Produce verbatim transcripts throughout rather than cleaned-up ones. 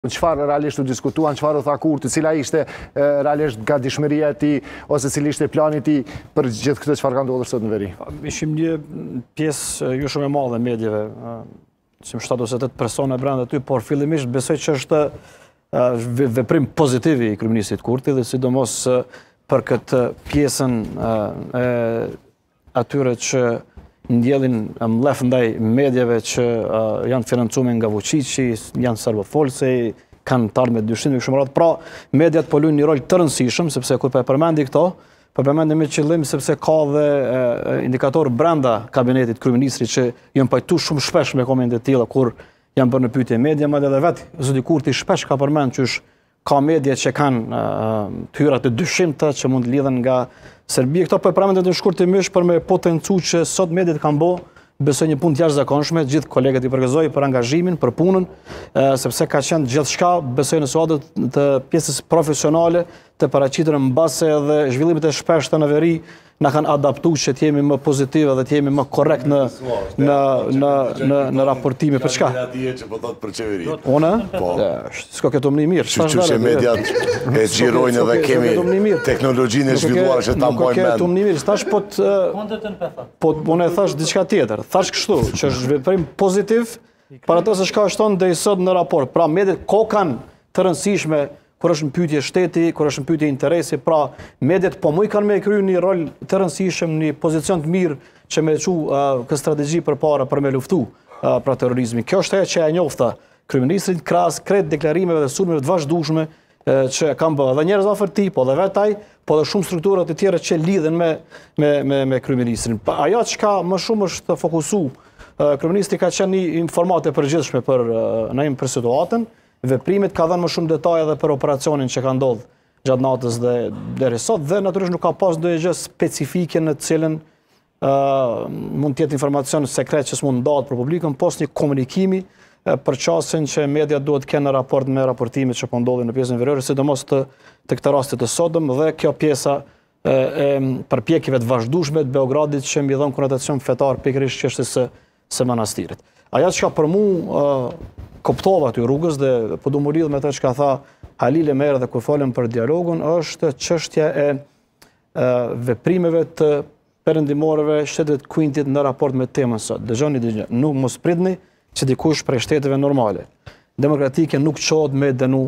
Çfarë realisht u diskutuan, çfarë u tha kurti, cila ishte realisht gatishmëria e tij ose cili ishte plani i tij për gjithë këtë çfarë ka ndodhur sot në veri? Ishim një pjesë jo shumë e madhe e medjave, si shtatë ose tetë persona brenda aty, por fillimisht besoj që është veprim pozitiv i kryeministit Kurti dhe sidomos për këtë pjesën e atyre që ndjellin mlef ndaj medjave që janë financuar nga Vučići, janë serbofolse, kanë tarë me dyshim e kështu me radhë. Pra, mediat po luajnë një rol të rëndësishëm, sepse kur po e përmendi këto, po përmendi me qëllim sepse ka dhe indikator brenda kabinetit kryeministrit që janë pajtuar shumë shpesh me komente të tilla kur janë bërë në pyetje media, madje edhe vetë zoti Kurti shpesh ka përmend që ka media që kanë tyra të dyshimta që mund të lidhen nga Serbia. Këto po e përmendën të shkurtimisht për me potencu që sot mediat kanë bë, besoj një punë të jashtëzakonshme, gjithë kolegët i përgëzoj për angazhimin, për punën, sepse ka qenë gjithçka, besoj në suadet të pjesës profesionale të paraqitur mbase edhe zhvillimet e shpeshta në veri na kanë adaptuar që të jemi më pozitiv dhe të jemi më korrekt në në në në në raportime për çka? Që po thot për qeverinë. Unë? Po. S'ka këto më mirë. Që që mediat e xhirojnë edhe kemi teknologjinë e zhvilluar që ta mbajmë mend. Nuk e mirë, thash po po unë e thash diçka tjetër. Thash kështu, që është veprim pozitiv para ato se çka shton deri sot në raport. Pra mediat ko kanë të rëndësishme kur është në pyetje shteti, kur është në pyetje interesi, pra mediat po më kanë me kryer një rol të rëndësishëm, një pozicion të mirë që me çu këtë strategji përpara për me luftu pra terrorizmin. Kjo është ajo që e njofta kryeministrit krahas kret deklarimeve dhe sulmeve të vazhdueshme që kanë bërë edhe njerëz afër tij, po edhe vetë ai, po edhe shumë struktura të tjera që lidhen me me me, me kryeministrin. Ajo çka më shumë është fokusu, kryeministri ka qenë një informatë e përgjithshme për na për situatën. Veprimet ka dhënë më shumë detaje edhe për operacionin që ka ndodhur gjatë natës dhe deri sot dhe natyrisht nuk ka pas ndonjë gjë specifike në të cilën uh, mund të jetë informacion sekret që s'mund ndahet për publikun, pos një komunikimi uh, për çastin që mediat duhet të kenë në raport me raportimet që po ndodhin në pjesën veriore, sidomos të të këtë rasti të sotëm dhe kjo pjesa e, e përpjekjeve të vazhdueshme të Beogradit që mbi dhon konotacion fetar pikërisht çështjes së së manastirit. Ajo që për mua uh, koptova aty rrugës dhe po du më lidh me të që ka tha Halil e Merë dhe kur folëm për dialogun, është çështja e, e veprimeve të perëndimorëve shtetet Quintit në raport me temën sot. Dëgjoni dëgjoni, nuk mos pritni që dikush prej shteteve normale demokratike nuk çohet me dënu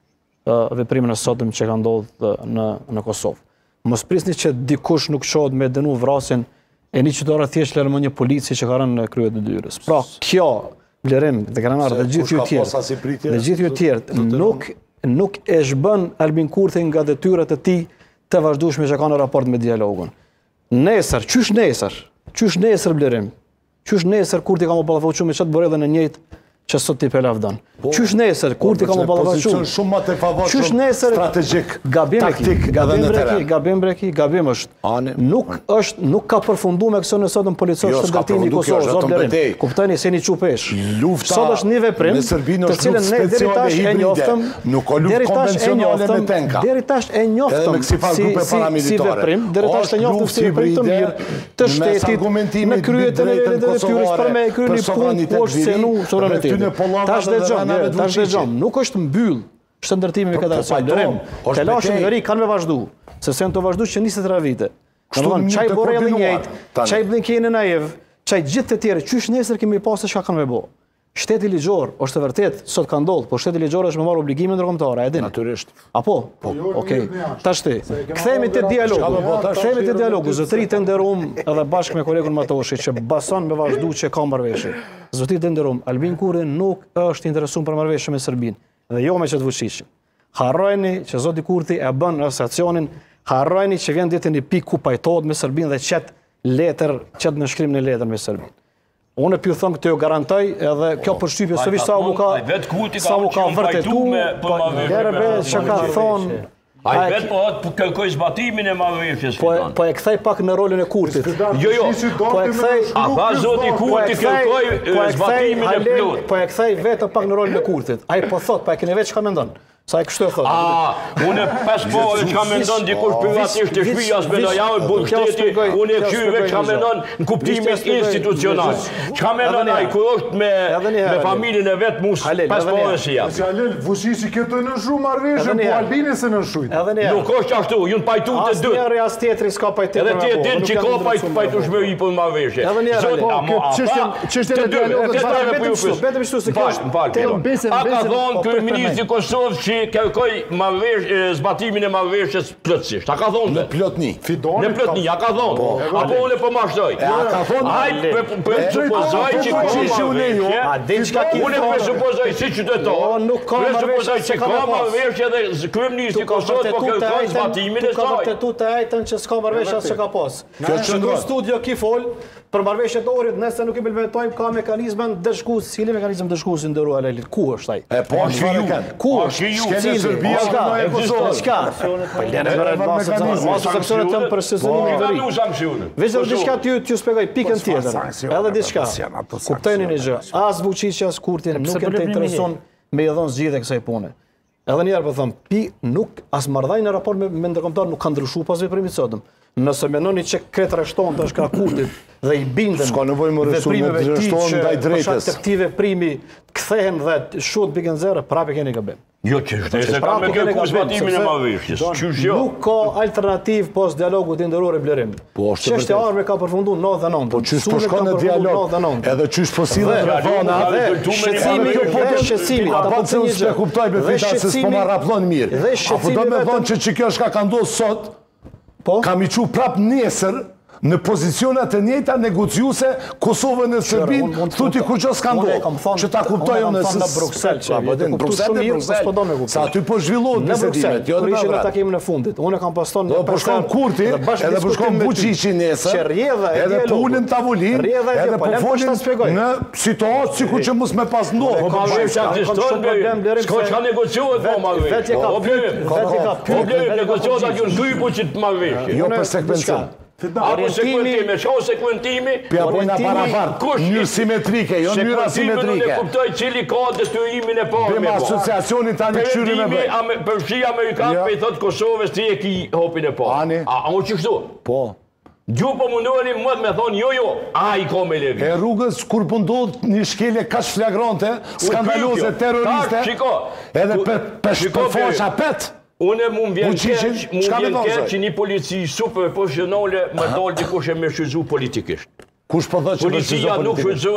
e, veprimin e sotëm që ka ndodhur në në Kosovë. Mos prisni që dikush nuk çohet me dënu vrasjen e një qytetare thjesht lërë më një polici që ka rënë në krye të dyres. Pra, kjo Blerim dhe Granar dhe gjithë ju tjerë, dhe gjithë ju tjerë, nuk, nuk e shbën Albin Kurti nga detyrat e tij të vazhdueshme që ka në raport me dialogun. Nesër, qysh nesër? Qysh nesër Blerim? Qysh nesër Kurti ka më ballafaqur me çat bërë edhe në njëjtë që sot ti pelavdan. Qysh nesër Kurti ka më ballafaqur? Shumë më të favorshëm strategjik, taktik, gabim breki, gabim breki, gabim është. Nuk është nuk ka përfunduar me kësaj sotën policor shëndetimi i Kosovës, zot Blerim. Kuptoni se një çupesh. Lufta sot është një veprim të cilën ne deri tash e njoftëm, nuk ka luftë konvencionale me tenka. Deri tash e njoftëm si si veprim, deri tash e njoftëm si veprim të mirë të shtetit në krye të detyrës për me kryer një punë poshtë cenu suverenitetit. Tash dëgjom, tash dëgjom, nuk është mbyll shëndërtimi me këtë arsye. Blerim, telashin veri kanë me vazhdu, sepse janë të vazhduar që njëzet e tre vite. Domthon çaj Borrelli i njëjtë, çaj Blinkeni Naev, çaj gjithë të tjerë, qysh nesër kemi pasur çka kanë me bë. Shteti ligjor, është vërtet, sot ka ndodhur, po shteti ligjor është me marr obligime ndërkombëtare, e dini. Natyrisht. Apo? Po, okay. Tash ti. Kthehemi te dialogu. Kthehemi te dialogu. Zotëri të nderuam edhe bashkë me kolegun Matoshi që bason me vazhdu që ka marrëveshje. Zotëri të nderuam, Albin Kurti nuk është interesuar për marrëveshje me Serbinë dhe jo me çet Vučići. Harrojeni që zoti Kurti e bën asociacionin, harrojeni që vjen ditën e pikë ku pajtohet me Serbinë dhe çet letër, çet në shkrimin e letër me Serbinë. Unë pju thëmë këtë jo garantoj edhe kjo përshtypje së vishë sa u ka sa u ka vërtetu derbe që ka thonë ai vetë po kërkoj zbatimin e marrëveshjes filan. Po e kthej pak në rolin e Kurtit. Jo, jo. Po e kthej a pa zoti Kurti kërkoj zbatimin e plot. Po e kthej vetë pak në rolin e Kurtit. Ai po thot, po e keni vetë çka mendon. Sa e kështu e thotë. A, unë pesë pove çka mendon dikush privatisht të shpija s'mendoj ja bën shteti, unë e kyve çka mendon në kuptimin institucional. Çka mendon ai kur është me me familjen e vet mus pesë pove si ja. Si Halil, Vučići këto në shumë marrëveshje, po Albini se në shujt. Edhe ne. Nuk është ashtu, ju në pajtu të dy. Asnjëri as tjetri s'ka pajtim. Edhe ti e din që ka pajtu pajtu shmëri për marrëveshje. Edhe ne. Çështjen çështjen e dialogut vetëm kështu se kjo është. A ka thonë kryeministri i Kosovës që kërkoi marrëveshje zbatimin e marrëveshjes plotësisht. A ka thonë Në plotni. Në plotni, a ka thonë. Apo unë po mashtoj. A ka thonë. Ai presupozoj që ka A din çka ti unë presupozoj si qytetar. Nuk ka presupozoj që ka marrëveshje dhe kryeministri i Kosovës po kërkon zbatimin e Ka saj. vërtetuar të ajtën që s'ka marrëveshje as që ka pas. Në studio ki fol për marrëveshjet e orit, nëse nuk implementojmë ka mekanizmin dëshkues, cili mekanizëm dëshkues i ndërua Lelit? Ku është ai? E po, Është ju. Ku Është ju. Keni Serbia e Kosovës. Çka? Po lënë me mos sanksione të për sezonimin e veri. Nuk sanksione. Vetë diçka ty t'ju shpjegoj pikën tjetër. Edhe diçka. Kuptojeni një gjë. As Vučići as Kurti nuk e të intereson me i dhënë zgjidhje kësaj pune. Edhe një herë po them, pi nuk as marrëdhënia në raport me, me ndërkombëtar nuk ka ndryshuar pas veprimit sotëm. Nëse mendoni që kret rreshton të është Kurtit dhe i bindën s'ka nevojë më rreshton me rreshton ndaj drejtës. Për shkak të primi kthehen dhe shoot big and zero, prapë keni gabim. Jo që është ka me kërku zbatimin e marrëveshjes. Qysh jo? Nuk ka alternativë pas dialogut i ndëror e blerim. Po është çështja e armëve ka përfunduar në nëntëdhjetë nëntë. Po çysh po shkon në dialog. Edhe çysh po sillen rrethana dhe shqetësimi dhe shqetësimi ata po thënë se kuptoj me fitat se s'po ma rapllon mirë. Apo do të thonë që ç'kjo është ka ndodhur sot? Po kam i qu prap nesër në pozicionat e njëjta negociuese Kosovën e Serbinë, thuti kur që s'ka ndodhur, që ta kuptojnë në në Bruxelles, që në Bruxelles e Bruxelles, sa aty po zhvillohet bisedimet, jo në në Bruxelles, në takimin e fundit, unë kam pas thonë do po shkon Kurti, edhe po shkon Vučići nesër, edhe po ulën tavolinë, edhe po folin në situatë sikur që mos me pas ndodhur. Ka vetë ekziston, s'ka çka negociohet po marrë. Vetë ka problem, problem negociohet ajo hypo që të marrë. Jo për sekvencën. Apo sekuentimi, ço sekuentimi, pja bojna parapart, njërë simetrike, jo njëra simetrike. Unë kuptoj cili ka detyrimin e parë. Bima asociacionin tani këshyri me bëj. Përfshi Amerikanë për i thotë Kosovës ti e ki hopin e parë. Ani? A, a u që shtu? Po. Gju po mundoheni më me thonë jo jo, a i ka me levi. E rrugës kur pëndodh një shkelje kaq flagrante, skandaloze, terroriste, edhe për fosha pet. Unë mu më vjen keq, mu vjen keq që një polici super profesionale më dalë dikush e me shfrytzu politikisht. Kush po thotë që policia nuk shfrytzu